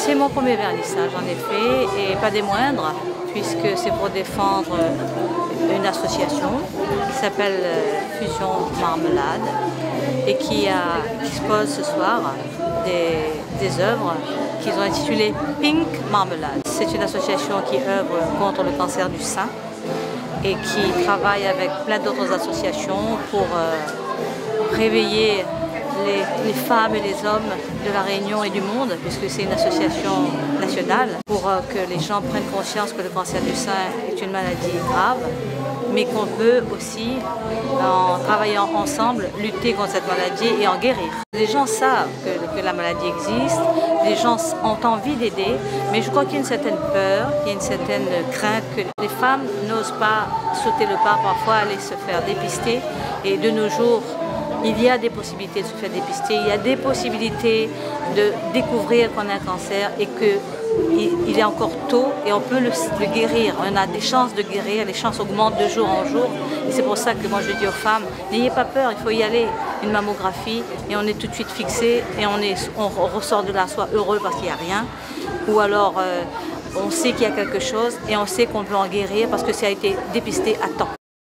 C'est mon premier vernissage en effet, et pas des moindres, puisque c'est pour défendre une association qui s'appelle Fusion Marmelade et qui expose ce soir des œuvres qu'ils ont intitulées Pink Marmelade. C'est une association qui œuvre contre le cancer du sein et qui travaille avec plein d'autres associations pour réveiller les femmes et les hommes de la Réunion et du monde, puisque c'est une association nationale, pour que les gens prennent conscience que le cancer du sein est une maladie grave, mais qu'on peut aussi, en travaillant ensemble, lutter contre cette maladie et en guérir. Les gens savent que la maladie existe, les gens ont envie d'aider, mais je crois qu'il y a une certaine peur, il y a une certaine crainte que les femmes n'osent pas sauter le pas, parfois aller se faire dépister, et de nos jours, il y a des possibilités de se faire dépister, il y a des possibilités de découvrir qu'on a un cancer et qu'il est encore tôt et on peut le guérir. On a des chances de guérir, les chances augmentent de jour en jour. Et c'est pour ça que moi je dis aux femmes, n'ayez pas peur, il faut y aller. Une mammographie et on est tout de suite fixé et on ressort de là soit heureux parce qu'il n'y a rien, ou alors on sait qu'il y a quelque chose et on sait qu'on peut en guérir parce que ça a été dépisté à temps.